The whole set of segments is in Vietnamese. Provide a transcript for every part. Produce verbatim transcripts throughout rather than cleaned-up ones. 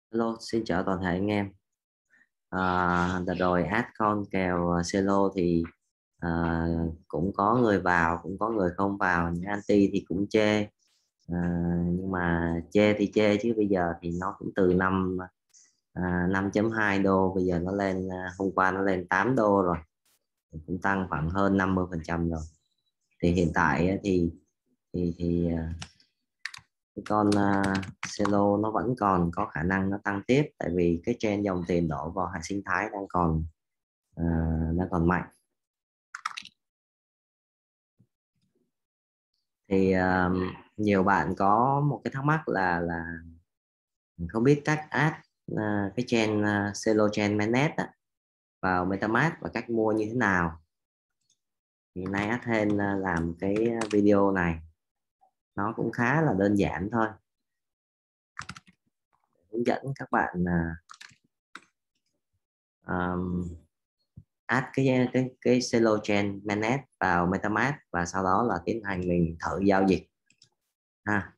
Hello, xin chào toàn thể anh em. À, đợt rồi add con kèo Celo thì à, cũng có người vào, cũng có người không vào. Những anti thì cũng chê, à, nhưng mà chê thì chê chứ bây giờ thì nó cũng từ năm à, năm chấm hai đô, bây giờ nó lên à, hôm qua nó lên tám đô rồi, cũng tăng khoảng hơn năm mươi phần trăm rồi. Thì hiện tại á, thì thì thì à, cái con uh, Celo nó vẫn còn có khả năng nó tăng tiếp, tại vì cái trend dòng tiền đổ vào hệ sinh thái đang còn uh, đang còn mạnh. Thì uh, nhiều bạn có một cái thắc mắc là là không biết cách add uh, cái chain uh, Celo chain mainnet á, vào MetaMask và cách mua như thế nào. Thì nay Adhen uh, làm cái video này, nó cũng khá là đơn giản thôi, hướng dẫn các bạn uh, um, add cái cái cái Celo chain mainnet vào MetaMask và sau đó là tiến hành mình thử giao dịch ha.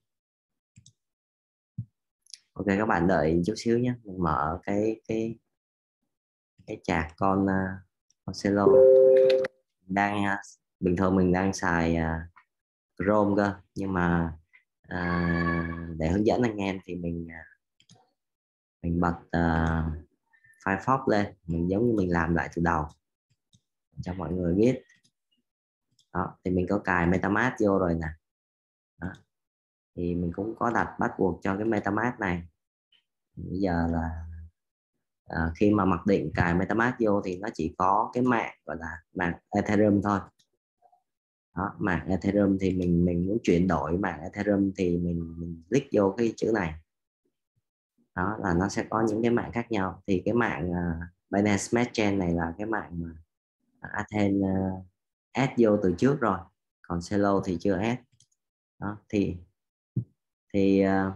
Ok, các bạn đợi chút xíu nhé, mình mở cái cái cái chart con uh, con Celo đang uh, bình thường mình đang xài uh, Chrome cơ, nhưng mà uh, để hướng dẫn anh em thì mình uh, mình bật uh, Firefox lên, mình giống như mình làm lại từ đầu cho mọi người biết. Đó thì mình có cài MetaMask vô rồi nè. Đó. Thì mình cũng có đặt bắt buộc cho cái MetaMask này. Bây giờ là à, khi mà mặc định cài MetaMask vô thì nó chỉ có cái mạng gọi là mạng Ethereum thôi. Đó, mạng Ethereum thì mình mình muốn chuyển đổi mạng Ethereum thì mình, mình click vô cái chữ này. Đó là nó sẽ có những cái mạng khác nhau. Thì cái mạng uh, Binance Smart Chain này là cái mạng mà Adhen uh, add vô từ trước rồi, còn Celo thì chưa add. Đó thì thì uh,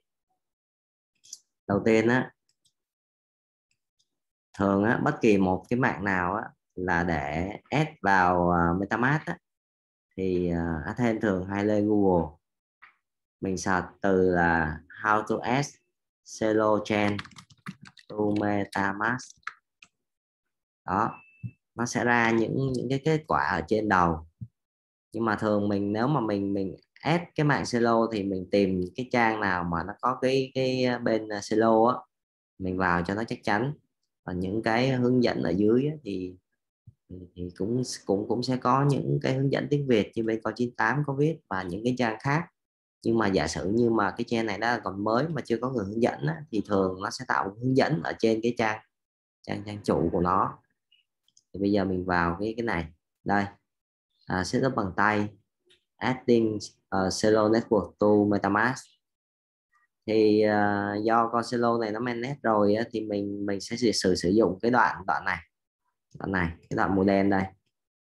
đầu tiên á, thường á bất kỳ một cái mạng nào á là để add vào uh, MetaMask á, thì uh, Adhen thường hay lên Google mình search từ là how to add Celo chain to MetaMask. Đó, nó sẽ ra những những cái kết quả ở trên đầu. Nhưng mà thường mình nếu mà mình mình add cái mạng Celo thì mình tìm cái trang nào mà nó có cái cái bên Celo á, mình vào cho nó chắc chắn. Và những cái hướng dẫn ở dưới á, thì thì cũng cũng cũng sẽ có những cái hướng dẫn tiếng Việt như bên Coi chín tám có viết, và những cái trang khác. Nhưng mà giả sử như mà cái trang này nó còn mới mà chưa có người hướng dẫn á, thì thường nó sẽ tạo một hướng dẫn ở trên cái trang trang trang chủ của nó. Thì bây giờ mình vào cái cái này đây, à, setup bằng tay, adding uh, Celo network to MetaMask. Thì uh, do con Celo này nó mainnet rồi á, thì mình mình sẽ sử, sử sử dụng cái đoạn đoạn này đoạn này cái đoạn màu đen đây.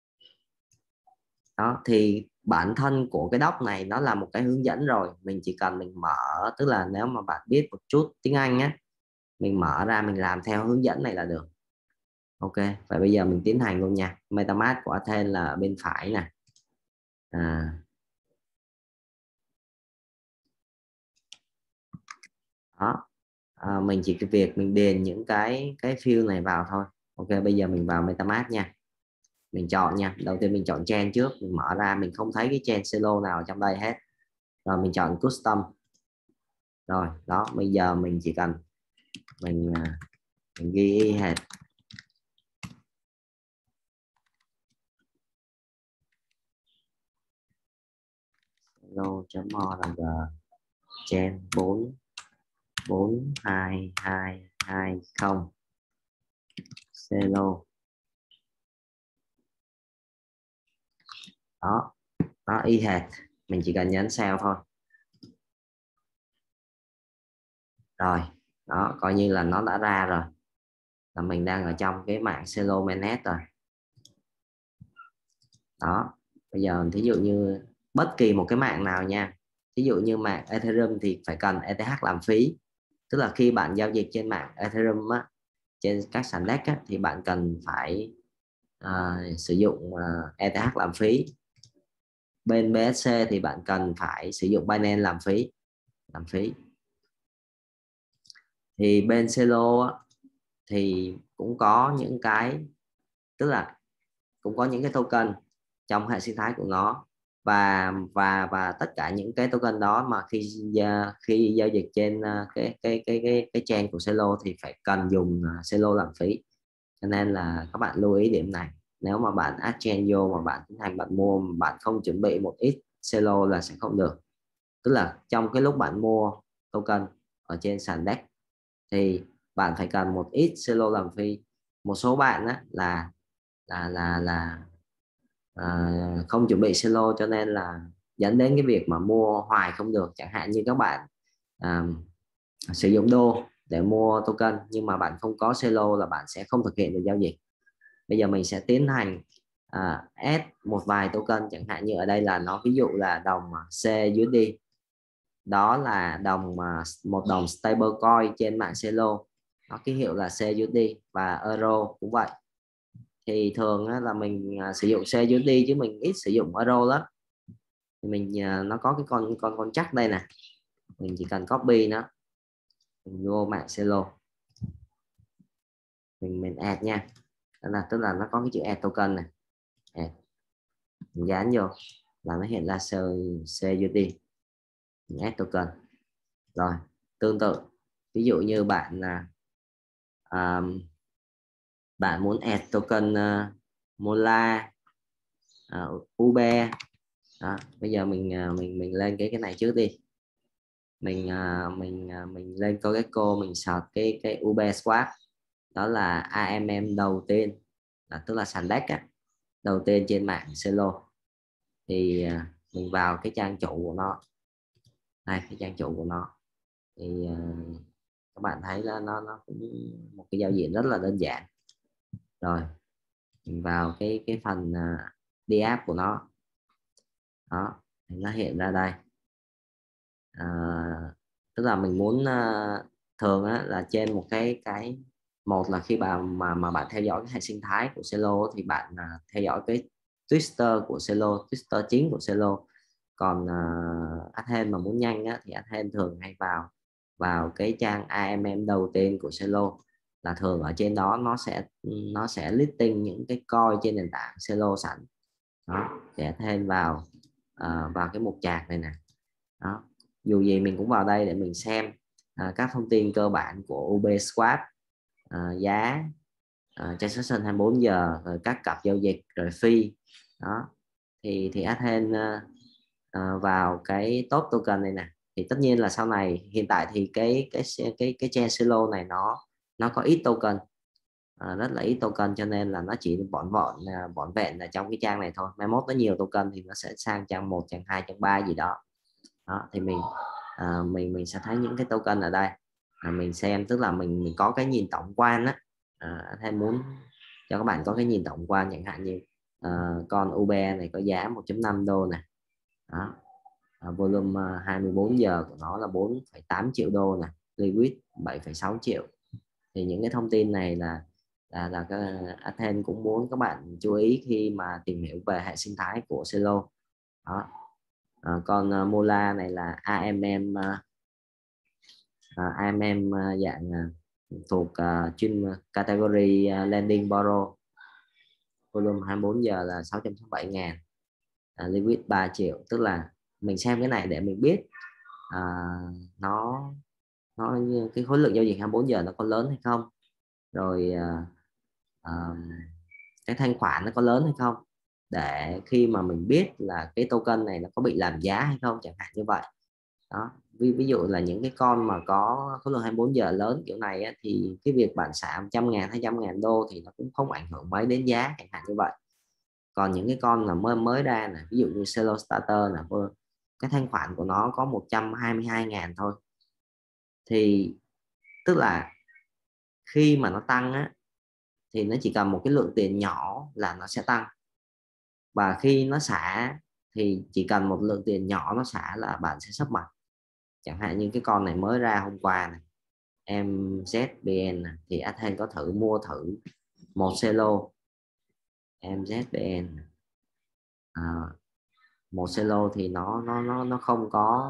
Đó thì bản thân của cái doc này nó là một cái hướng dẫn rồi, mình chỉ cần mình mở, tức là nếu mà bạn biết một chút tiếng Anh á, mình mở ra mình làm theo hướng dẫn này là được. Ok, vậy bây giờ mình tiến hành luôn nha. MetaMask của Adhen là ở bên phải nè. À, đó, à, mình chỉ cái việc mình điền những cái cái field này vào thôi. Ok, bây giờ mình vào MetaMask nha, mình chọn nha. Đầu tiên mình chọn chain trước, mình mở ra mình không thấy cái chain Celo nào ở trong đây hết, rồi mình chọn custom. Rồi đó, bây giờ mình chỉ cần mình mình ghi y hệt Celo.org chain bốn bốn hai hai hai không Celo. Đó, nó y hệt, mình chỉ cần nhấn save thôi. Rồi đó, coi như là nó đã ra rồi, là mình đang ở trong cái mạng Celo mainnet rồi. Đó, bây giờ thí dụ như bất kỳ một cái mạng nào nha, ví dụ như mạng Ethereum thì phải cần e tê hát làm phí, tức là khi bạn giao dịch trên mạng Ethereum á, trên các sàn đê e xê á, thì bạn cần phải uh, sử dụng uh, e tê hát làm phí. Bên bê ét xê thì bạn cần phải sử dụng Binance làm phí làm phí Thì bên Celo á, thì cũng có những cái, tức là cũng có những cái token trong hệ sinh thái của nó, và và và tất cả những cái token đó mà khi khi giao dịch trên cái cái cái cái cái chain của Celo thì phải cần dùng Celo làm phí. Cho nên là các bạn lưu ý điểm này. Nếu mà bạn add chain vô mà bạn tiến hành bạn mua mà bạn không chuẩn bị một ít Celo là sẽ không được. Tức là trong cái lúc bạn mua token ở trên sàn đê e xê thì bạn phải cần một ít Celo làm phí. Một số bạn á, là là là là à, không chuẩn bị Celo, cho nên là dẫn đến cái việc mà mua hoài không được. Chẳng hạn như các bạn à, sử dụng đô để mua token nhưng mà bạn không có Celo là bạn sẽ không thực hiện được giao dịch. Bây giờ mình sẽ tiến hành à, add một vài token, chẳng hạn như ở đây là nó ví dụ là đồng C u ét đê, đó là đồng một đồng stablecoin trên mạng Celo, nó ký hiệu là C u ét đê, và euro cũng vậy. Thì thường là mình sử dụng C u ét đê chứ mình ít sử dụng euro lắm. Thì mình nó có cái con con con chắc đây nè, mình chỉ cần copy nó, mình vô mạng Celo, mình mình add nha. Đó là tức là nó có cái chữ add token này, add. Mình dán vô là nó hiện ra C u ét đê, mình add token. Rồi tương tự, ví dụ như bạn là à, bạn muốn add token uh, Mola, uh, u bê. Đó, bây giờ mình uh, mình mình lên cái cái này trước đi. Mình uh, mình uh, mình lên CoinGecko, mình search cái cái u bê Swap, đó là a em em đầu tiên, là tức là sàn đê e xê á, đầu tiên trên mạng Celo. Thì uh, mình vào cái trang chủ của nó, đây cái trang chủ của nó thì uh, các bạn thấy là nó nó cũng một cái giao diện rất là đơn giản. Rồi mình vào cái cái phần uh, đi app của nó, đó thì nó hiện ra đây. À, tức là mình muốn uh, thường á, là trên một cái cái một là khi bạn mà mà bạn theo dõi cái hệ sinh thái của Celo thì bạn uh, theo dõi cái Twitter của Celo, Twitter chính của Celo. Còn uh, Adhen mà muốn nhanh á, thì Adhen thường hay vào vào cái trang a em em đầu tiên của Celo, là thường ở trên đó nó sẽ nó sẽ listing những cái coin trên nền tảng Celo sẵn. Đó thì Adhen vào uh, vào cái mục chart này nè. Đó, dù gì mình cũng vào đây để mình xem à, các thông tin cơ bản của u bê Swap, à, giá, à, transaction hai mươi bốn giờ, rồi các cặp giao dịch, rồi fee. Đó thì thì Adhen à, à, vào cái top token này nè. Thì tất nhiên là sau này, hiện tại thì cái cái cái cái chain Celo này nó nó có ít token, à, rất là ít token, cho nên là nó chỉ vỏn vọn vỏn vẹn là trong cái trang này thôi. Mai mốt nó nhiều token thì nó sẽ sang trang một, trang hai, trang ba gì đó. Đó thì mình à, mình mình sẽ thấy những cái token ở đây, à, mình xem, tức là mình mình có cái nhìn tổng quan á. À, hay muốn cho các bạn có cái nhìn tổng quan, chẳng hạn như à, con u bê này có giá một chấm năm đô này. Đó. À, volume à, hai mươi bốn giờ của nó là bốn phẩy tám triệu đô này, liquid bảy phẩy sáu triệu. Thì những cái thông tin này là là là cái Adhen cũng muốn các bạn chú ý khi mà tìm hiểu về hệ sinh thái của Celo. Đó. À, còn uh, Mola này là a em em uh, uh, a em em uh, dạng uh, thuộc uh, chuyên category uh, lending borrow, volume hai mươi bốn giờ là sáu trăm sáu mươi bảy ngàn, uh, liquid ba triệu. Tức là mình xem cái này để mình biết uh, nó nó cái khối lượng giao dịch hai mươi bốn giờ nó có lớn hay không, rồi uh, uh, cái thanh khoản nó có lớn hay không, để khi mà mình biết là cái token này nó có bị làm giá hay không, chẳng hạn như vậy. Đó, ví, ví dụ là những cái con mà có khối lượng hai mươi bốn giờ lớn kiểu này á, thì cái việc bạn xả một trăm ngàn, hai trăm ngàn đô thì nó cũng không ảnh hưởng mấy đến giá, chẳng hạn như vậy. Còn những cái con là mới mới ra nè, ví dụ như Celo Starter nè, cái thanh khoản của nó có một trăm hai mươi hai ngàn thôi, thì tức là khi mà nó tăng á, thì nó chỉ cần một cái lượng tiền nhỏ là nó sẽ tăng, và khi nó xả thì chỉ cần một lượng tiền nhỏ nó xả là bạn sẽ sấp mặt. Chẳng hạn như cái con này mới ra hôm qua này, em zét bê en này, thì Adhen có thử mua thử một Celo em zét bê en, à, một Celo thì nó nó nó nó không có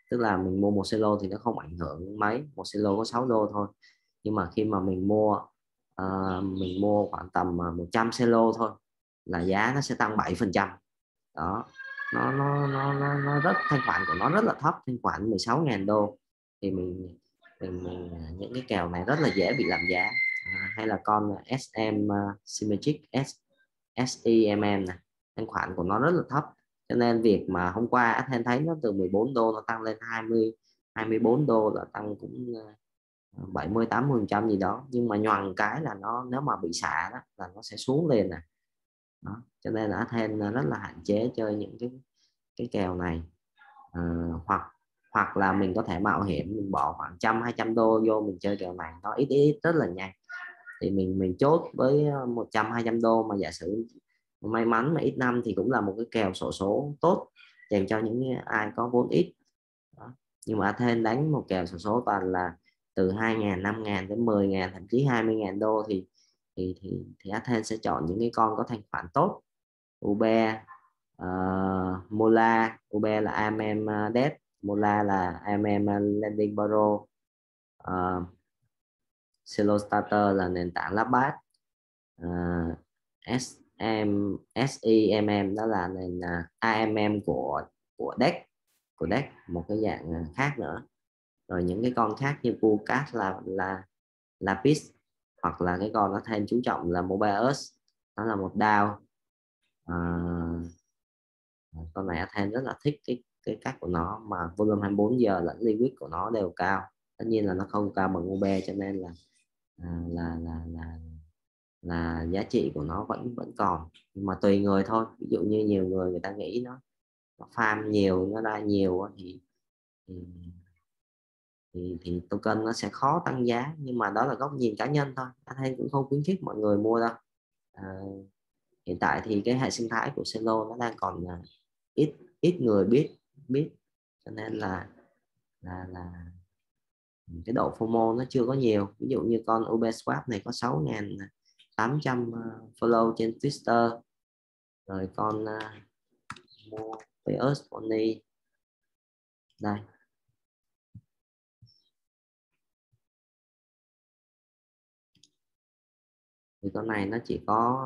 tức là mình mua một silo thì nó không ảnh hưởng mấy, một silo có sáu đô thôi. Nhưng mà khi mà mình mua uh, mình mua khoảng tầm một trăm silo thôi là giá nó sẽ tăng bảy phần trăm. Đó, nó nó nó nó nó rất, thanh khoản của nó rất là thấp, thanh khoản mười sáu nghìn đô. Thì mình, mình, mình những cái kèo này rất là dễ bị làm giá. À, hay là con ét em uh, Symmetric S, ét e em em này, thanh khoản của nó rất là thấp, cho nên việc mà hôm qua Athene thấy nó từ mười bốn đô nó tăng lên hai mươi, hai mươi bốn đô, là tăng cũng bảy mươi tám mươi phần trăm gì đó, nhưng mà nhoằng cái là nó, nếu mà bị xả đó là nó sẽ xuống liền nè. Đó, cho nên là Athene rất là hạn chế chơi những cái cái kèo này. à, hoặc hoặc là mình có thể mạo hiểm, mình bỏ khoảng trăm hai trăm đô vô mình chơi kèo này, nó ít ít rất là nhanh. Thì mình mình chốt với một trăm hai trăm đô, mà giả sử may mắn mà ít năm thì cũng là một cái kèo xổ số tốt dành cho những ai có vốn ít. Đó. Nhưng mà Athene đánh một kèo xổ số toàn là từ hai nghìn, năm nghìn đến mười nghìn, thậm chí hai mươi nghìn đô, thì thì thì thì Athene sẽ chọn những cái con có thanh khoản tốt. u bê e, uh, Mola, u bê e là a em em Debt, Mola là a em em Lending Bureau, uh, Silostarter là nền tảng Labat, uh, ét em ét e em em đó là nền uh, a em em của của Dex, của Dex một cái dạng khác nữa. Rồi những cái con khác như Pucat là là Lapis, hoặc là cái con nó thêm chú trọng là Mobius, nó là một đao. À, con này Athene rất là thích cái cái cách của nó, mà volume hai mươi bốn giờ lẫn liquid của nó đều cao. Tất nhiên là nó không cao bằng u bê e, cho nên là à, là, là là là giá trị của nó vẫn vẫn còn, nhưng mà tùy người thôi. Ví dụ như nhiều người người ta nghĩ nó, nó farm nhiều, nó ra nhiều thì thì, thì thì token nó sẽ khó tăng giá, nhưng mà đó là góc nhìn cá nhân thôi. Anh thấy cũng không khuyến khích mọi người mua đâu. à, Hiện tại thì cái hệ sinh thái của Celo nó đang còn uh, ít ít người biết biết cho nên là là là cái độ FOMO nó chưa có nhiều. Ví dụ như con Ubeswap này có sáu nghìn tám trăm follow trên Twitter. Rồi con uh, Mobius Pony đây, thì con này nó chỉ có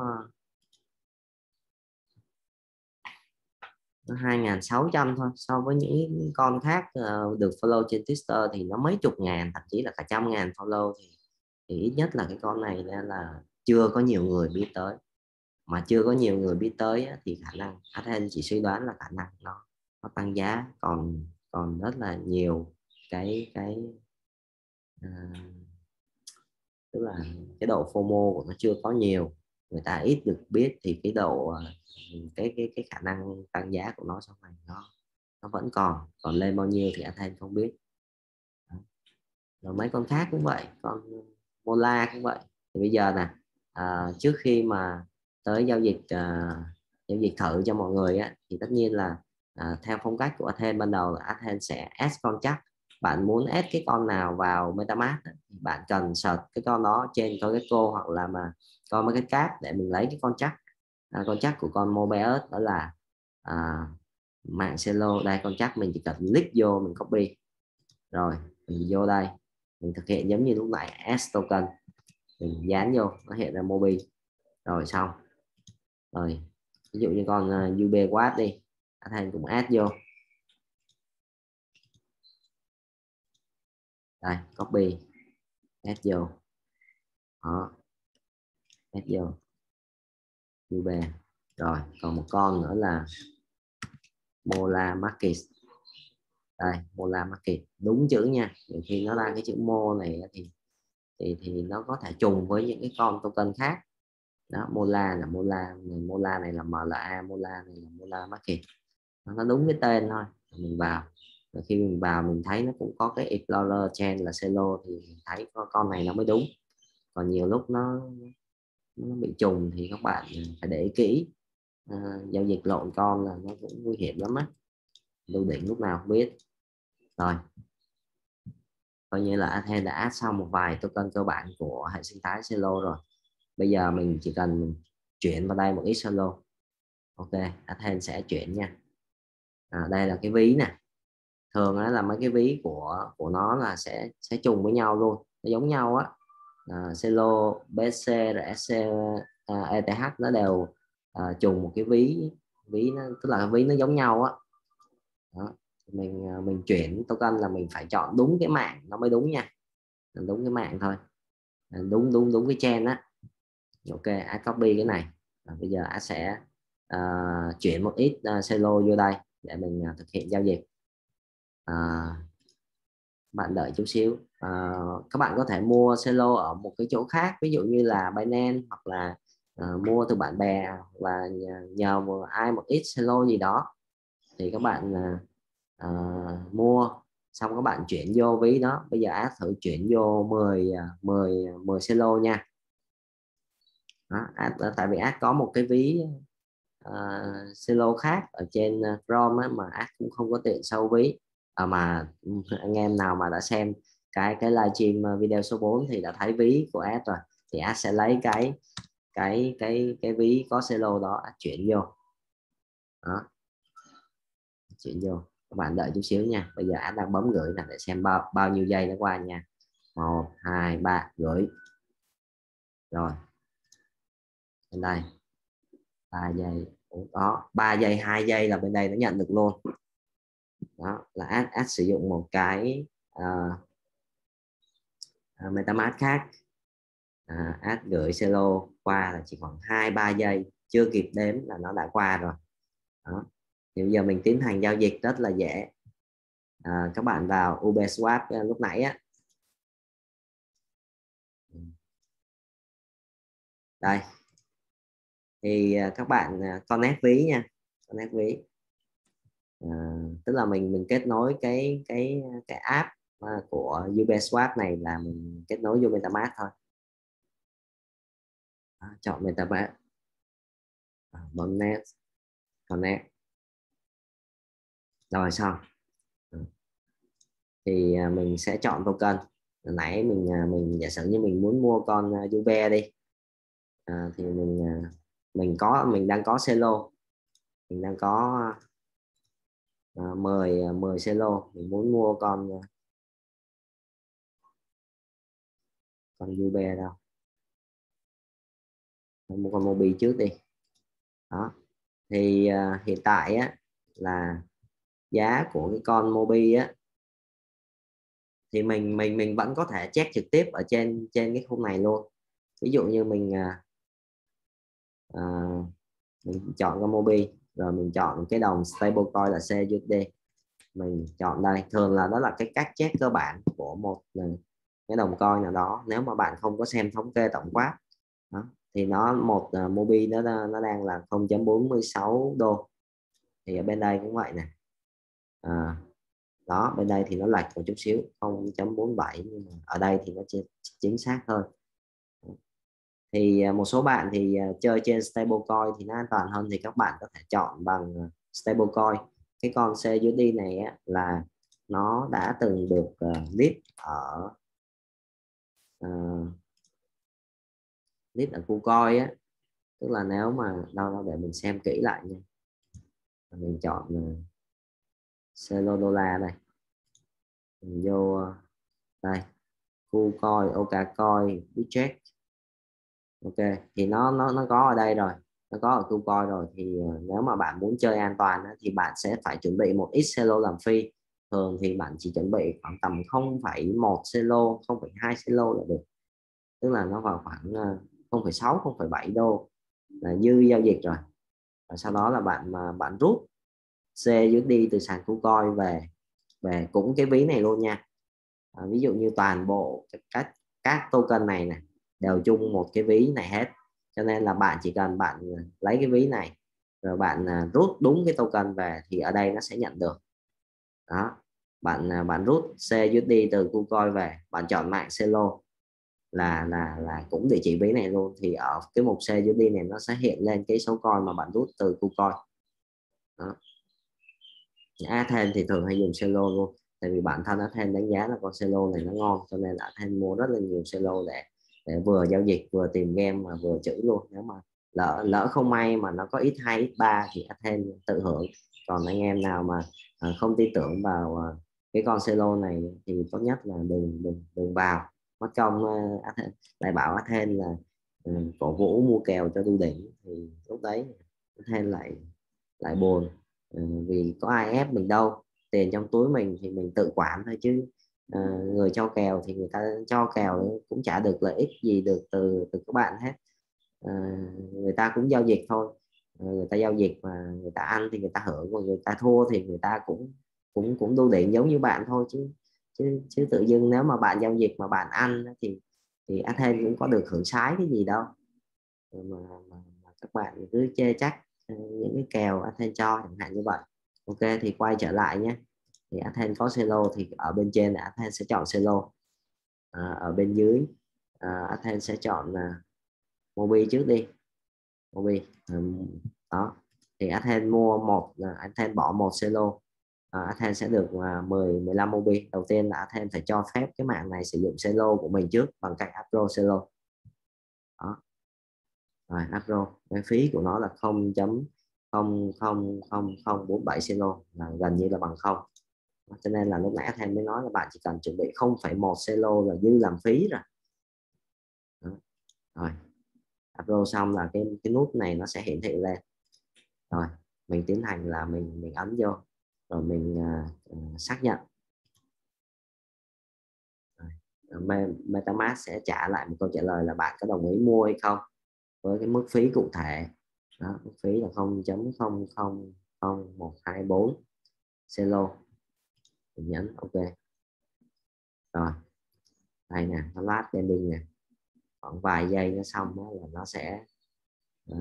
hai nghìn sáu trăm thôi, so với những con khác uh, được follow trên Twitter thì nó mấy chục ngàn, thậm chí là cả trăm ngàn follow. Thì, thì ít nhất là cái con này là chưa có nhiều người biết tới, mà chưa có nhiều người biết tới thì khả năng Athene chỉ suy đoán là khả năng nó nó tăng giá còn còn rất là nhiều. Cái cái uh, tức là cái độ FOMO của nó chưa có nhiều, người ta ít được biết, thì cái độ cái cái cái khả năng tăng giá của nó sau này nó nó vẫn còn còn lên bao nhiêu thì Athene không biết. Rồi mấy con khác cũng vậy, con Mola cũng vậy. Thì bây giờ nè, à, trước khi mà tới giao dịch à, giao dịch thử cho mọi người á, thì tất nhiên là à, theo phong cách của Athene ban đầu là Athene sẽ add con chắc. Bạn muốn add cái con nào vào MetaMask thì bạn cần search cái con đó trên CoinGecko hoặc là mà con Market Cap để mình lấy cái con chắc. À, con chắc của con Mobius đó là à, mạng Celo. Đây, con chắc mình chỉ cần click vô, mình copy rồi mình vô đây, mình thực hiện giống như lúc nãy, add token, mình dán vô nó hiện ra Mobi rồi xong. Rồi ví dụ như con uh, Ubewat đi, Athene cũng add vô đây, copy add vô đó, add vô Ube. Rồi còn một con nữa là Mola Market. Đây, Mola Market đúng chữ nha, nhiều khi nó ra cái chữ Mo này thì thì thì nó có thể trùng với những cái con token khác. Đó, Mola là Mola này, Mola này là em lờ a, Mola này là Mola Market, nó đúng cái tên thôi. Mình vào, rồi khi mình vào mình thấy nó cũng có cái Explorer chain là Celo thì mình thấy có con này nó mới đúng. Còn nhiều lúc nó nó bị trùng thì các bạn phải để ý kỹ. À, giao dịch lộn con là nó cũng nguy hiểm lắm á, lưu định lúc nào không biết. Rồi coi như là Athene đã add xong một vài token cơ bản của hệ sinh thái Celo rồi. Bây giờ mình chỉ cần chuyển vào đây một ít solo. Ok, Athene sẽ chuyển nha. À, đây là cái ví nè, thường á, là mấy cái ví của của nó là sẽ sẽ trùng với nhau luôn, nó giống nhau á. À, Celo, bê ét xê, rờ ét xê, à, e tê hát nó đều à, trùng một cái ví ví nó, tức là ví nó giống nhau á. Đó. Mình à, mình chuyển token là mình phải chọn đúng cái mạng nó mới đúng nha, đúng cái mạng thôi, đúng đúng đúng cái chain á. Ok, Ad copy cái này. À, bây giờ Ad sẽ à, chuyển một ít uh, Celo vô đây để mình uh, thực hiện giao dịch. À, bạn đợi chút xíu. À, các bạn có thể mua Celo ở một cái chỗ khác, ví dụ như là Binance, hoặc là uh, mua từ bạn bè, và nhờ, nhờ một, ai một ít Celo gì đó thì các bạn uh, uh, mua xong các bạn chuyển vô ví đó. Bây giờ Ad thử chuyển vô mười mười mười Celo nha. Đó, Ad, tại vì Ad có một cái ví uh, Celo khác ở trên uh, Chrome á, mà Ad cũng không có tiện sâu ví. À, mà anh em nào mà đã xem cái cái livestream video số bốn thì đã thấy ví của Ad rồi, thì Ad sẽ lấy cái cái cái cái ví có Celo đó Ad chuyển vô. Đó, chuyển vô. Các bạn đợi chút xíu nha, bây giờ Ad đang bấm gửi nè để xem bao bao nhiêu giây nó qua nha. Một hai ba, gửi rồi. Bên đây ba giây. Ủa, đó ba giây, hai giây là bên đây nó nhận được luôn. Đó là Ad, Ad sử dụng một cái uh, uh, MetaMask khác. uh, Ad gửi Celo qua là chỉ khoảng hai ba giây, chưa kịp đếm là nó đã qua rồi. Đó. Thì bây giờ mình tiến hành giao dịch rất là dễ. uh, các bạn vào Uberswap uh, lúc nãy á, đây thì uh, các bạn uh, connect ví nha, connect ví. À, tức là mình mình kết nối cái cái cái app à, của Uberswap này, là mình kết nối vô MetaMask thôi. À, chọn MetaMask, à, bấm next, connect rồi xong. À, thì à, mình sẽ chọn token. Hồi nãy mình à, mình giả sử như mình muốn mua con uh, Ube đi. À, thì mình à, mình có mình đang có Celo, mình đang có uh, mười mười Celo, mình muốn mua con uh, con Ube đâu, mua con Mobi trước đi. Đó thì uh, hiện tại á là giá của cái con Mobi á, thì mình mình mình vẫn có thể check trực tiếp ở trên trên cái khung này luôn. Ví dụ như mình uh, mình chọn con Mobi, rồi mình chọn cái đồng stablecoin là xê u ét đê, mình chọn đây. Thường là đó là cái cách check cơ bản của một cái đồng coin nào đó, nếu mà bạn không có xem thống kê tổng quát. Đó. Thì nó một uh, Mobi nó nó đang là không chấm bốn mươi sáu đô, thì ở bên đây cũng vậy nè. À, đó bên đây thì nó lệch một chút xíu không chấm bốn bảy, nhưng mà ở đây thì nó chính xác hơn. Thì à, một số bạn thì uh, chơi trên stablecoin thì nó an toàn hơn, thì các bạn có thể chọn bằng uh, stablecoin. Cái con xê u ét đê này á, là nó đã từng được uh, list ở uh, list ở KuCoin á, tức là nếu mà đâu đâu để mình xem kỹ lại nha. Mình chọn uh, Celo Dollar đây, mình vô uh, đây KuCoin, Okacoin, Bitcheck. Ok, thì nó nó nó có ở đây rồi, nó có ở KuCoin rồi. Thì uh, nếu mà bạn muốn chơi an toàn á, thì bạn sẽ phải chuẩn bị một ít Celo làm phi. Thường thì bạn chỉ chuẩn bị khoảng tầm không phẩy một Celo, không phẩy hai Celo là được, tức là nó vào khoảng uh, không phẩy sáu, không phẩy bảy đô là dư giao dịch rồi. Và sau đó là bạn mà bạn rút xê u ét đê từ sàn KuCoin về về cũng cái ví này luôn nha. À, ví dụ như toàn bộ các các token này này đều chung một cái ví này hết, cho nên là bạn chỉ cần bạn lấy cái ví này rồi bạn à, rút đúng cái token về thì ở đây nó sẽ nhận được. Đó, bạn à, bạn rút xê u ét đê từ KuCoin về, bạn chọn mạng Celo là là là cũng địa chỉ ví này luôn, thì ở cái mục xê u ét đê này nó sẽ hiện lên cái số coin mà bạn rút từ KuCoin. Đó. Athen thì thường hay dùng Celo luôn, tại vì bản thân Athen đánh giá là con Celo này nó ngon, cho nên là Athen mua rất là nhiều Celo để để vừa giao dịch vừa tìm game mà vừa chữ luôn. Nếu mà lỡ lỡ không may mà nó có x hai x ba thì Athen tự hưởng. Còn anh em nào mà à, không tin tưởng vào cái con selo này thì tốt nhất là đừng đừng đừng vào mất công. uh, lại bảo Athens là uh, cổ vũ mua kèo cho đu đỉnh, thì lúc đấy Athens lại lại buồn. uh, vì có ai ép mình đâu, tiền trong túi mình thì mình tự quản thôi, chứ uh, người cho kèo thì người ta cho kèo cũng chả được lợi ích gì được từ từ các bạn hết. uh, người ta cũng giao dịch thôi, người ta giao dịch mà người ta ăn thì người ta hưởng, còn người ta thua thì người ta cũng cũng cũng đu điện giống như bạn thôi, chứ chứ chứ tự dưng nếu mà bạn giao dịch mà bạn ăn thì thì Athens cũng có được hưởng sái cái gì đâu mà, mà, mà các bạn cứ chê trách những cái kèo Athens cho chẳng hạn như vậy. Ok, thì quay trở lại nhé. Thì Athens có Celo thì ở bên trên là Athens sẽ chọn Celo, à, ở bên dưới à, Athens sẽ chọn à, Mobi trước đi. Mobi um, đó thì Athens mua một là Athens bỏ một Celo, à, Athens sẽ được uh, mười mười lăm Mobi. Đầu tiên là Athens phải cho phép cái mạng này sử dụng Celo của mình trước bằng cách approve Celo. Đó, rồi approve, cái phí của nó là không chấm không không không không bốn bảy Celo, là gần như là bằng không. Cho nên là lúc nãy Athens mới nói là bạn chỉ cần chuẩn bị không phẩy một Celo là dư làm phí rồi. Đó. Rồi approve xong là cái cái nút này nó sẽ hiển thị lên. Rồi mình tiến hành là mình mình ấn vô, rồi mình uh, uh, xác nhận. Rồi, MetaMask sẽ trả lại một câu trả lời là bạn có đồng ý mua hay không với cái mức phí cụ thể. Đó, mức phí là không chấm không không không một hai bốn Celo. Mình nhấn ok. Rồi đây nè, nó lát pending nè, khoảng vài giây nó xong đó là nó sẽ uh,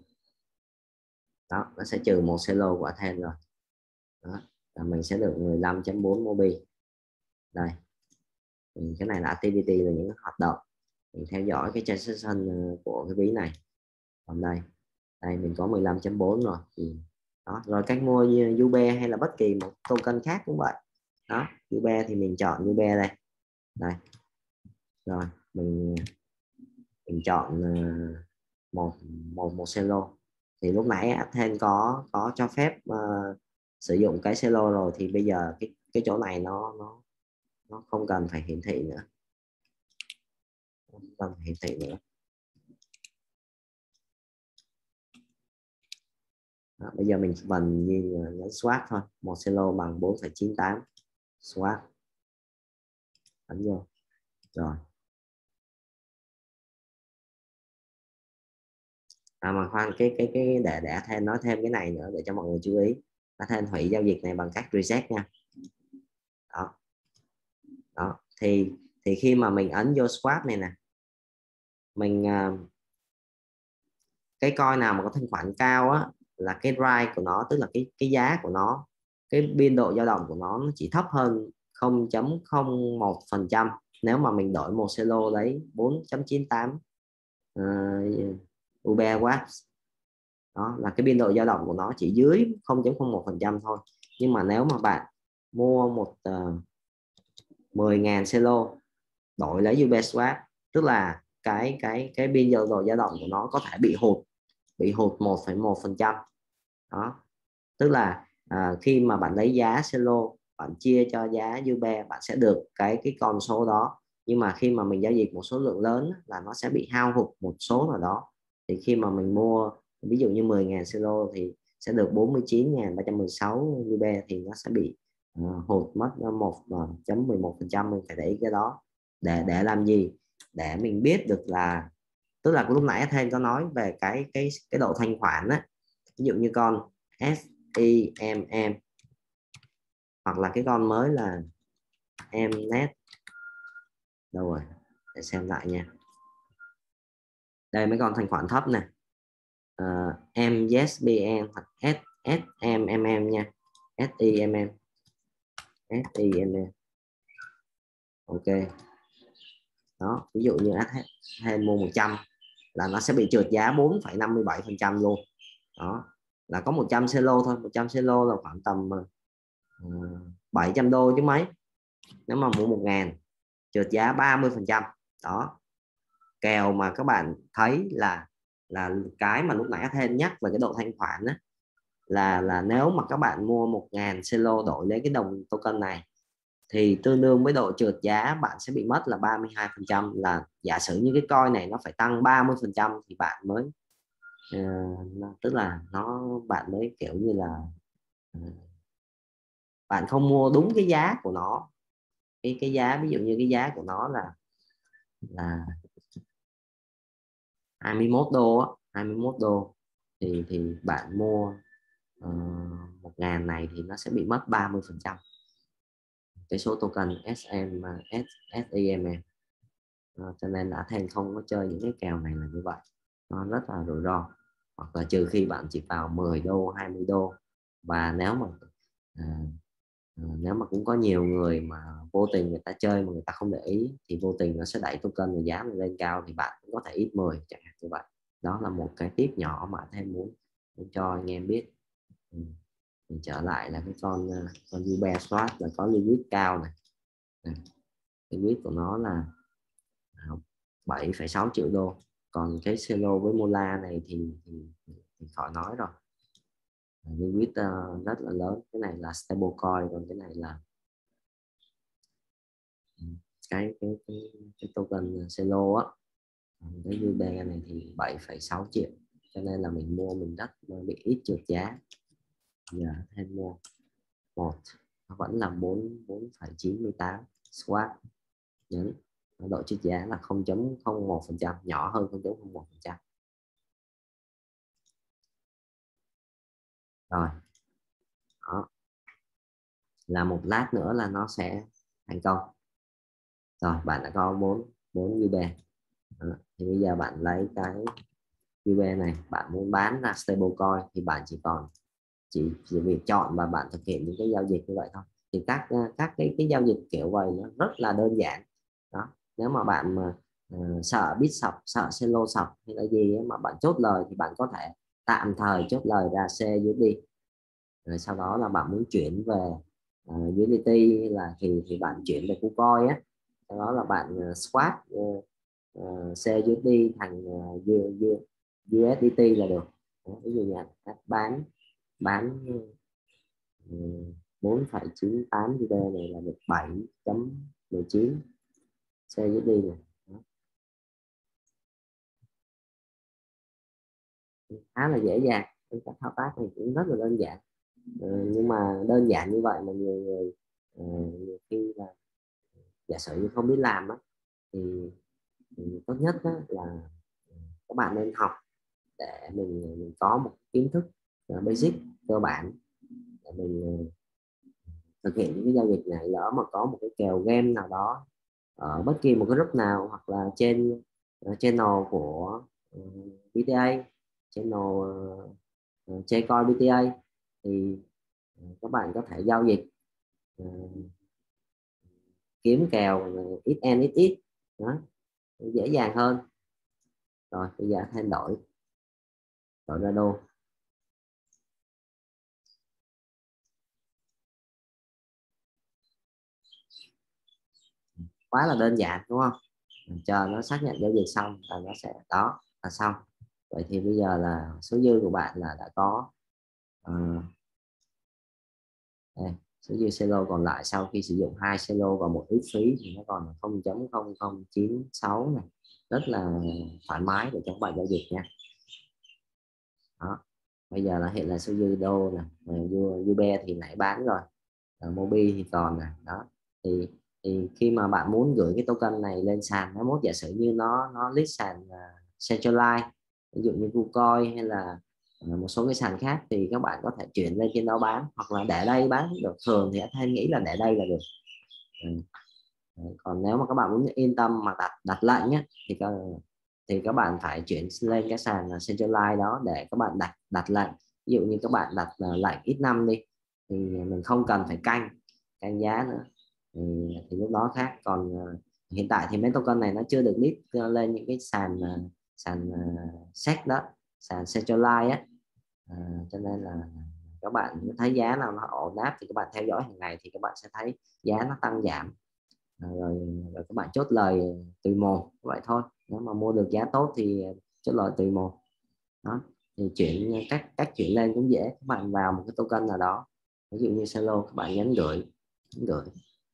đó nó sẽ trừ một Celo của Athens rồi. Đó là mình sẽ được mười lăm chấm bốn Mobi. Đây, cái này là activity, là những hoạt động mình theo dõi cái transaction của cái ví này. Còn đây đây mình có mười lăm chấm bốn rồi. Thì đó, rồi cách mua u bê hay là bất kỳ một token khác cũng vậy. Đó, u bê thì mình chọn u bê đây. Đây. Rồi mình mình chọn một một một Celo. Thì lúc nãy Athens có có cho phép uh, sử dụng cái Celo rồi, thì bây giờ cái cái chỗ này nó nó nó không cần phải hiển thị nữa, không cần phải hiển thị nữa. Đó, bây giờ mình bằng như nhấn swap thôi, một Celo bằng bốn phẩy chín tám swap, ấn vô. Rồi à mà khoan, cái cái cái để để Athens nói thêm cái này nữa để cho mọi người chú ý. Athens hủy giao dịch này bằng cách reset nha. Đó đó thì thì khi mà mình ấn vô swap này nè, mình cái coin nào mà có thanh khoản cao á, là cái price của nó, tức là cái cái giá của nó, cái biên độ dao động của nó, nó chỉ thấp hơn không chấm không một phần trăm. Nếu mà mình đổi một Celo lấy bốn chấm chín tám uh, u bê Watts, đó là cái biên độ dao động của nó chỉ dưới không chấm không một phần trăm thôi. Nhưng mà nếu mà bạn mua một uh, mười nghìn Celo đổi lấy u bê Swap, tức là cái cái cái biên độ dao động của nó có thể bị hụt bị hụt một phẩy một phần trăm. Đó, tức là à, khi mà bạn lấy giá Celo bạn chia cho giá u bê, bạn sẽ được cái cái con số đó. Nhưng mà khi mà mình giao dịch một số lượng lớn là nó sẽ bị hao hụt một số nào đó. Thì khi mà mình mua ví dụ như mười nghìn Celo thì sẽ được bốn mươi chín nghìn ba trăm mười sáu u bê, thì nó sẽ bị uh, hụt mất một chấm mười một phần trăm. Mình phải để ý cái đó. Để để làm gì? Để mình biết được là, tức là lúc nãy Athens có nói về cái cái cái độ thanh khoản á, ví dụ như con ét i em em hoặc là cái con mới là Mnet. Đâu rồi, để xem lại nha. Đây mấy con thanh khoản thấp nè, uh, em yes bê en hoặc s s em em em nha, ét i em em ét i em em. Ok, đó ví dụ như Athens mua một trăm là nó sẽ bị trượt giá bốn phẩy năm mươi bảy phần trăm luôn. Đó là có một trăm Celo thôi, một trăm Celo là khoảng tầm uh, bảy trăm đô chứ mấy. Nếu mà mua một ngàn trượt giá ba mươi phần trăm. Đó, kèo mà các bạn thấy là là cái mà lúc nãy Athens nhắc về cái độ thanh khoản á, là là nếu mà các bạn mua một ngàn Celo đổi lấy cái đồng token này thì tương đương với độ trượt giá bạn sẽ bị mất là ba mươi hai phần trăm. Là giả sử như cái coin này nó phải tăng ba mươi phần trăm thì bạn mới uh, tức là nó bạn mới kiểu như là uh, bạn không mua đúng cái giá của nó. Cái cái giá ví dụ như cái giá của nó là là hai mươi mốt đô á, hai mươi mốt đô thì thì bạn mua uh, một ngàn này thì nó sẽ bị mất ba mươi phần trăm cái số token ét em ét i em. À, cho nên là Athens không có chơi những cái kèo này là như vậy, nó rất là rủi ro. Hoặc là trừ khi bạn chỉ vào mười đô, hai mươi đô, và nếu mà à, à, nếu mà cũng có nhiều người mà vô tình người ta chơi mà người ta không để ý thì vô tình nó sẽ đẩy token và giá lên cao thì bạn cũng có thể ít mười chẳng hạn như vậy. Đó là một cái tip nhỏ mà thêm muốn, muốn cho anh em biết. Ừ. Mình trở lại là cái con con Uber Swap là có limit cao này, limit của nó là bảy phẩy sáu triệu đô. Còn cái Celo với Mola này thì, thì, thì khỏi nói rồi, limit uh, rất là lớn. Cái này là stablecoin, còn cái này là cái cái cái, cái token Celo á. Cái u bê này thì bảy phẩy sáu triệu, cho nên là mình mua mình rất bị ít trượt giá. Giờ thêm mua một nó vẫn là bốn bốn phẩy chín mươi tám swap, nhấn độ trượt giá là không phẩy không một phần trăm, nhỏ hơn không phẩy không một phần trăm. Rồi đó là một lát nữa là nó sẽ thành công. Rồi bạn đã có bốn bốn u bê. Thì bây giờ bạn lấy cái u bê này, bạn muốn bán ra stablecoin thì bạn chỉ còn chỉ, chỉ việc chọn và bạn thực hiện những cái giao dịch như vậy thôi. Thì các các cái cái giao dịch kiểu vậy nó rất là đơn giản đó. Nếu mà bạn mà uh, sợ bit sập, sợ Celo sập hay là gì ấy, mà bạn chốt lời thì bạn có thể tạm thời chốt lời ra C u ét đê, rồi sau đó là bạn muốn chuyển về uh, u ét đê tê là thì thì bạn chuyển về KuCoin á, sau đó là bạn uh, swap uh, uh, C u ét đê thành uh, u ét đê tê là được. Đó, ví dụ như là bán bán uh, bốn phẩy chín tám u ét đê này là được bảy chấm mười chín C u ét đê này. Đó. Khá là dễ dàng, cái thao tác này cũng rất là đơn giản. Ừ, nhưng mà đơn giản như vậy mà nhiều người uh, nhiều khi là giả sử như không biết làm á, thì, thì tốt nhất á, là các bạn nên học để mình, mình có một kiến thức uh, basic cơ bản để mình uh, thực hiện những cái giao dịch này. Lỡ mà có một cái kèo game nào đó ở bất kỳ một cái group nào, hoặc là trên uh, channel của uh, bê tê a, channel uh, uh, chơi coi bê tê a thì uh, các bạn có thể giao dịch uh, kiếm kèo ít n ít ít đó, dễ dàng hơn. Rồi bây giờ thay đổi đổi ra đô. Quá là đơn giản đúng không? Chờ nó xác nhận giao dịch xong là nó sẽ đó là xong. Vậy thì bây giờ là số dư của bạn là đã có uh, đây, số dư Celo còn lại sau khi sử dụng hai Celo và một ít phí thì nó còn không phẩy không không chín sáu này, rất là thoải mái để cho các bạn giao dịch nha. Đó, bây giờ là hiện là số dư đô nè, u bê thì nãy bán rồi, Mobi thì còn nè. Đó thì thì khi mà bạn muốn gửi cái token này lên sàn, nó mốt giả sử như nó nó list sàn uh, centralized, ví dụ như KuCoin hay là uh, một số cái sàn khác, thì các bạn có thể chuyển lên trên đó bán, hoặc là để đây bán được. Thường thì anh nghĩ là để đây là được. Ừ. Còn nếu mà các bạn muốn yên tâm mà đặt đặt lệnh nhé thì các, thì các bạn phải chuyển lên cái sàn centralized đó để các bạn đặt đặt lệnh. Ví dụ như các bạn đặt uh, lệnh x năm đi thì mình không cần phải canh canh giá nữa, thì, thì lúc đó khác. Còn uh, hiện tại thì mấy token này nó chưa được list uh, lên những cái sàn uh, sàn uh, set đó, sàn centralized á. Uh, cho nên là các bạn thấy giá nào nó ổn áp thì các bạn theo dõi hàng ngày thì các bạn sẽ thấy giá nó tăng giảm. Rồi, rồi các bạn chốt lời tùy mồ vậy thôi. Nếu mà mua được giá tốt thì chốt lời tùy mồ. Đó thì chuyển cách cách chuyển lên cũng dễ. Các bạn vào một cái token nào đó, ví dụ như Celo, các bạn nhấn gửi, nhấn gửi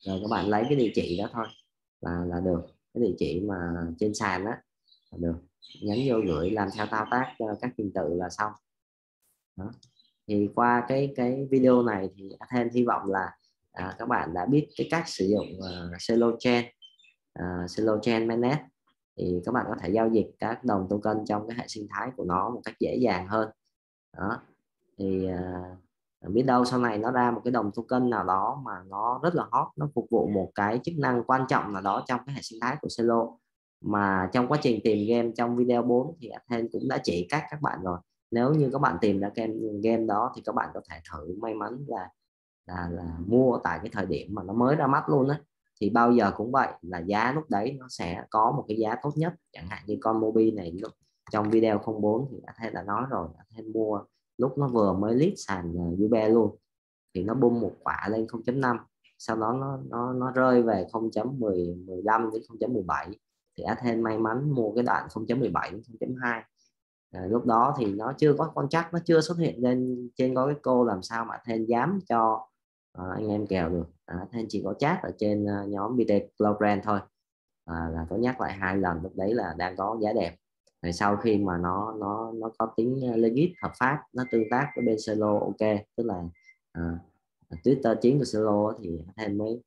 rồi các bạn lấy cái địa chỉ đó thôi là là được, cái địa chỉ mà trên sàn đó là được, nhấn vô gửi làm theo thao tác các trình tự là xong đó. Thì qua cái cái video này thì Athens hy vọng là à, các bạn đã biết cái cách sử dụng uh, Celo Chain, uh, Celo Chain Mainnet, thì các bạn có thể giao dịch các đồng token trong cái hệ sinh thái của nó một cách dễ dàng hơn đó. Thì uh, biết đâu sau này nó ra một cái đồng token nào đó mà nó rất là hot, nó phục vụ một cái chức năng quan trọng nào đó trong cái hệ sinh thái của Celo, mà trong quá trình tìm game trong video bốn thì Athens cũng đã chỉ cách các bạn rồi. Nếu như các bạn tìm ra game game đó thì các bạn có thể thử may mắn là là là mua tại cái thời điểm mà nó mới ra mắt luôn á, thì bao giờ cũng vậy, là giá lúc đấy nó sẽ có một cái giá tốt nhất. Chẳng hạn như con Mobi này lúc trong video không bốn thì Athens đã nói rồi, Athens mua lúc nó vừa mới list sàn Uber luôn, thì nó bung một quả lên không chấm năm, sau đó nó nó nó rơi về không chấm mười, mười lăm đến không chấm mười bảy, thì Athens may mắn mua cái đoạn không chấm mười bảy đến không chấm hai. À, lúc đó thì nó chưa có con chắc, nó chưa xuất hiện lên trên có cái cô, làm sao mà Athens dám cho à, anh em kèo được. à, Athens chỉ có chat ở trên uh, nhóm bê tê Cloud Brand thôi, à, là có nhắc lại hai lần, lúc đấy là đang có giá đẹp. Rồi sau khi mà nó nó nó có tính legit hợp pháp, nó tương tác với bên Celo ok, tức là à, Twitter chiến của Celo thì Athens mới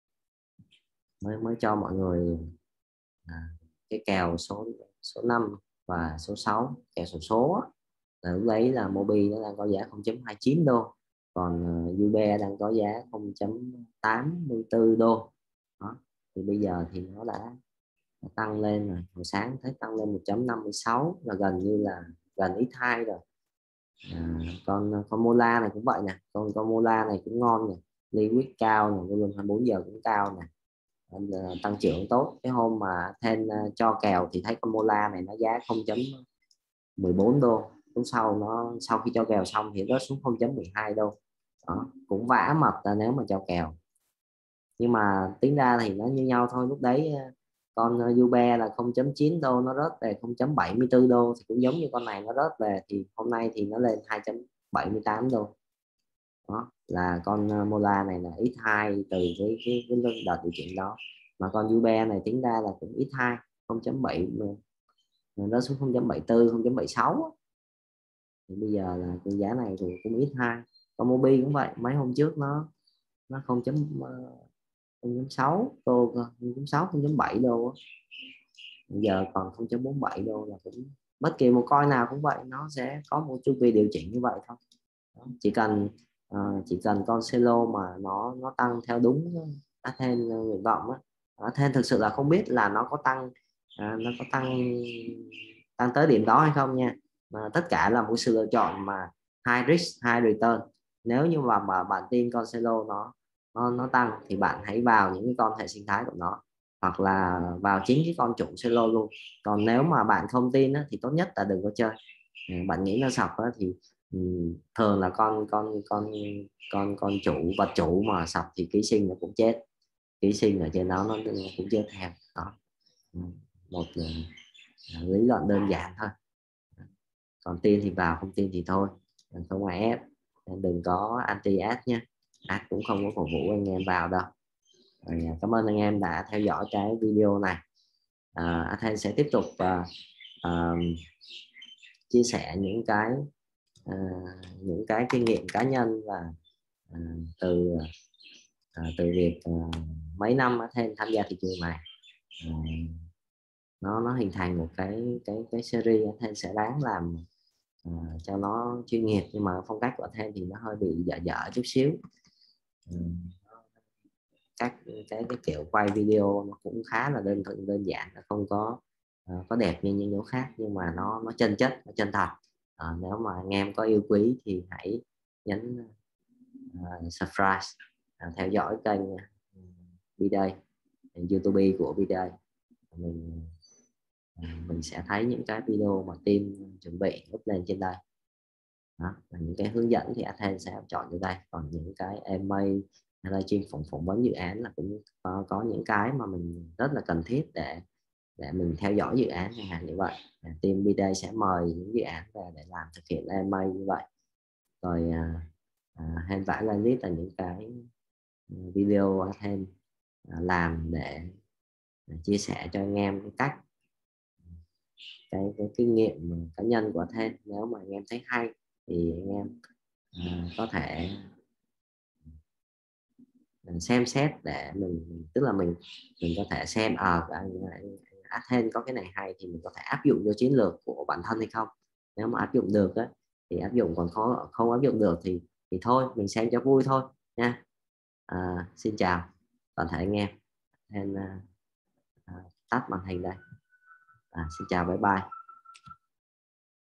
mới mới cho mọi người à, cái kèo số số năm và số sáu, kèo số số là lúc đấy là Mobi nó đang có giá không chấm hai chín đô, còn uh, Uber đang có giá không chấm tám mươi tư đô đó. Thì bây giờ thì nó đã tăng lên rồi, hồi sáng thấy tăng lên một chấm năm mươi sáu, là gần như là gần x hai rồi. à, con con Mola này cũng vậy nè, con con Mola này cũng ngon nè, liquid cao nè, volume hai mươi bốn giờ cũng cao nè, tăng trưởng tốt. Cái hôm mà thêm cho kèo thì thấy con Mola này nó giá không chấm mười bốn đô, lúc sau nó sau khi cho kèo xong thì rớt xuống không chấm mười hai đô đó, cũng vã mật là nếu mà cho kèo. Nhưng mà tính ra thì nó như nhau thôi, lúc đấy con Uber là không chấm chín đô nó rớt về không chấm bảy mươi tư đô, thì cũng giống như con này nó rớt về, thì hôm nay thì nó lên hai chấm bảy mươi tám đô đó, là con Mola này là x hai từ cái cái, cái đợt điều chỉnh đó. Mà con Uber này tính ra là cũng x hai không chấm bảy, nó xuống không chấm bảy tư, không chấm bảy sáu, thì bây giờ là cái giá này thì cũng x hai. Con Mobi cũng vậy, mấy hôm trước nó nó không chấm sáu đô cơ, không chấm sáu, không chấm bảy đô, bây giờ còn không chấm bốn bảy đô, là cũng bất kỳ một coin nào cũng vậy, nó sẽ có một chu kỳ điều chỉnh như vậy thôi. Chỉ cần uh, chỉ cần con Celo mà nó nó tăng theo đúng Athens nguyện vọng á, Athens thực sự là không biết là nó có tăng uh, nó có tăng tăng tới điểm đó hay không nha, mà tất cả là một sự lựa chọn mà high risk high return. Nếu như mà, mà bạn tin con Celo nó nó nó tăng thì bạn hãy vào những cái con hệ sinh thái của nó, hoặc là vào chính cái con chủ Celo luôn. Còn nếu mà bạn không tin á, thì tốt nhất là đừng có chơi. Bạn nghĩ nó sập á, thì ừ, thường là con con con con con chủ vật chủ mà sập thì ký sinh nó cũng chết, ký sinh ở trên đó nó cũng chết theo đó. Một uh, lý luận đơn giản thôi, còn tin thì vào, không tin thì thôi, không ai ép, đừng có anti ad nhé, ad cũng không có phục vụ anh em vào đâu. Rồi, cảm ơn anh em đã theo dõi cái video này. à, Athens sẽ tiếp tục uh, uh, chia sẻ những cái uh, những cái kinh nghiệm cá nhân và uh, từ uh, từ việc uh, mấy năm Athens tham gia thị trường này, uh, nó nó hình thành một cái cái cái series Athens sẽ đáng làm uh, cho nó chuyên nghiệp, nhưng mà phong cách của Athens thì nó hơi bị dở dở chút xíu. uh, các cái cái kiểu quay video nó cũng khá là đơn thuần đơn giản, nó không có uh, có đẹp như những chỗ khác, nhưng mà nó nó chân chất, nó chân thật. uh, nếu mà anh em có yêu quý thì hãy nhấn uh, subscribe, uh, theo dõi kênh uh, Bday, YouTube của Bday. mình uh, mình sẽ thấy những cái video mà team chuẩn bị up lên trên đây đó. Và những cái hướng dẫn thì Athens sẽ chọn từ đây, còn những cái em a hay là chuyên phỏng phỏng vấn dự án là cũng có, có những cái mà mình rất là cần thiết để để mình theo dõi dự án chẳng hạn như vậy. Team Bday sẽ mời những dự án về để làm thực hiện em a như vậy. Rồi à, à, hên vãi lên list là những cái video Athens làm để chia sẻ cho anh em cái cách cái, cái kinh nghiệm cá nhân của Athene. Nếu mà anh em thấy hay thì anh em à, có thể xem xét để mình, tức là mình mình có thể xem ở à, anh, anh Athene có cái này hay thì mình có thể áp dụng vô chiến lược của bản thân hay không. Nếu mà áp dụng được á, thì áp dụng, còn khó không áp dụng được thì thì thôi mình xem cho vui thôi nha. À, xin chào toàn thể anh em. Nên à, à, tắt màn hình đây. À, xin chào, bye bye.